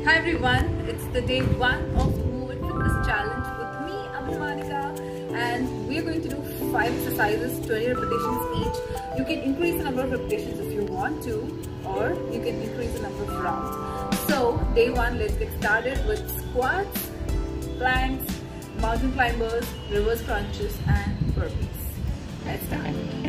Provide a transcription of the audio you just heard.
Hi everyone, it's the day 1 of the Move and Fitness Challenge with me, Abhimanika, and we are going to do 5 exercises, 20 repetitions each. You can increase the number of repetitions if you want to, or you can increase the number of rounds. So, day 1, let's get started with squats, planks, mountain climbers, reverse crunches and burpees. Let's start.